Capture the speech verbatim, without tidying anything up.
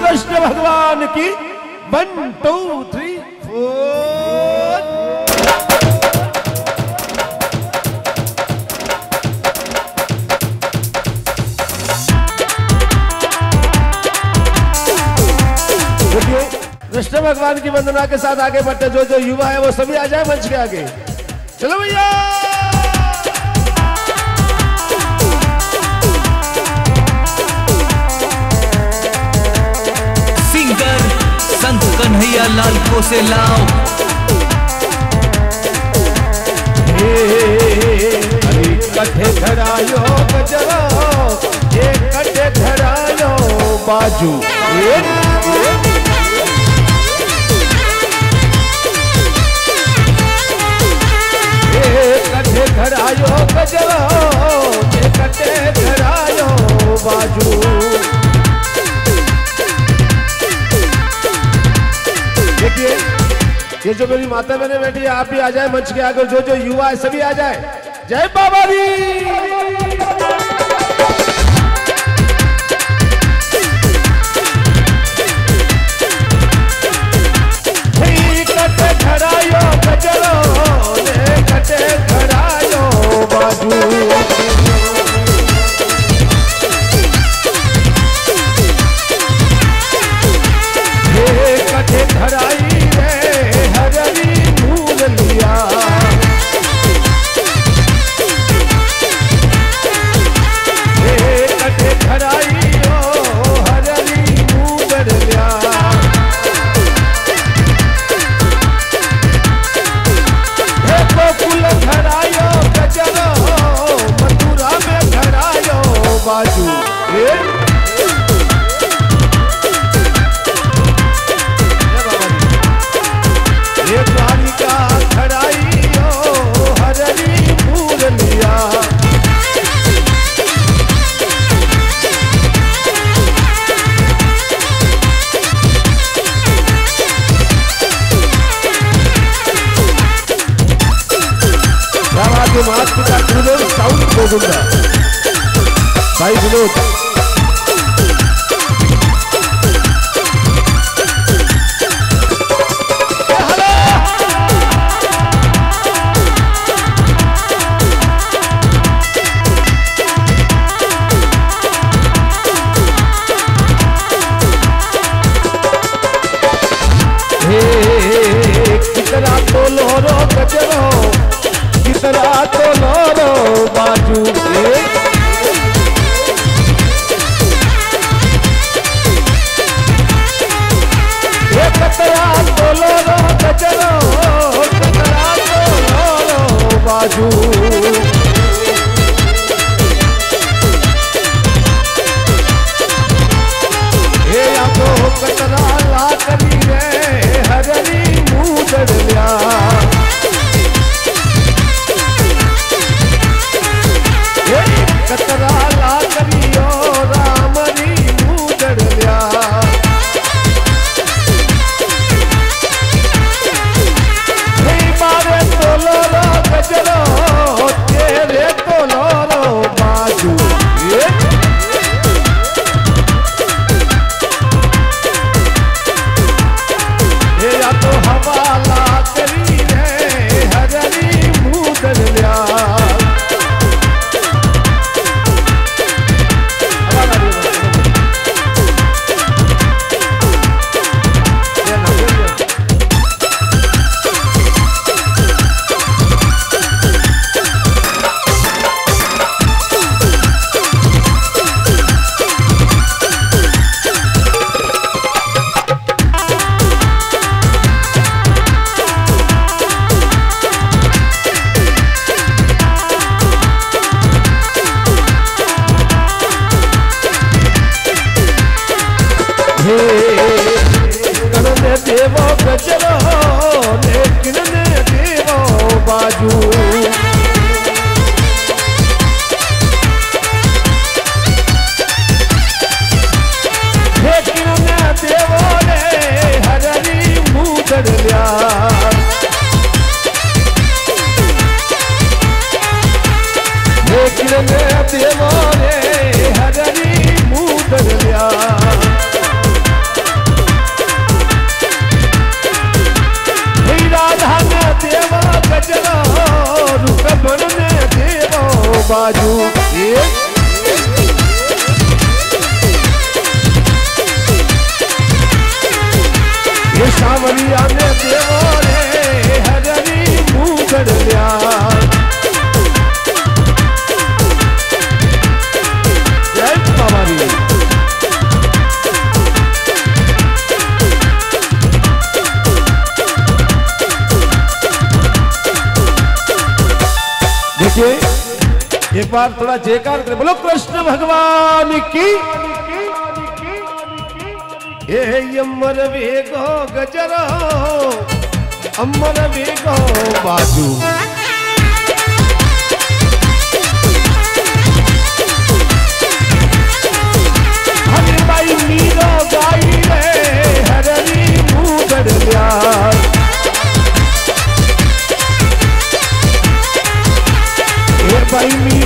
कृष्ण भगवान की। One two three four. Krishna भगवान की वंदना के साथ आगे बढ़ते जो जो युवा है वो सभी आ जाए मंच के आगे। चलो भैया। सिंगर संत कन्हैया लाल को से लाओ। हरी कठे धरायो गजरो, ये कठे धरायो बाजू। कठे धरायो गजरो, ये कठे धरायो बाजू। देखिए ये जो मेरी माता बहने बैठी है आप भी आ जाए मंच के आगे। जो जो युवा है सभी आ जाए। जय बाबा दी। कटे धरायो गजरो, कटे धरायो बाजू। कटे धराई रे हररी भूल लिया। कटे धराई ओ हररी भूल लिया। गोकुल धरायो गजरो, मथुरा में धरायो बाजू। ये द्वारिका धराई ओ हररी भूल लिया। मात पिता गुरुदेव साउंड गोविंदा भाई विनोद। कितना तो लोरो गजरो, कितना तो लोरो बाजू। ये कतरा तो लोरो गजरो, कतरा तो लोरो बाजू। ये या तो कतरा ला करी रे हररी मुँह डर लिया। कतरा ला करियो रामरी मुँह डर लिया। मारे तो लोरो गजरो, तेरे तो लोरो बाजू। ये या तो हवाला करी रे हररी मुँह डर लिया। देवो गजरो, लेकिन ने देवो बाजू। लेकिन ने देवो रे हररी मुँह डर लिया। लेकिन ने देवो रे हररी मुँह डर लिया। बाजू। ये ये सावरिया ने देवो रे हररी मुगड़ लिया। जय बाबा री। देखिए एक बार थोड़ा जयकार करें, बोलो कृष्ण भगवान की। ये अमर वेगो गजरो अमर वेगो बाजू। हरे भाई मीरो गाई रे हररी मुगड़ लिया। भाई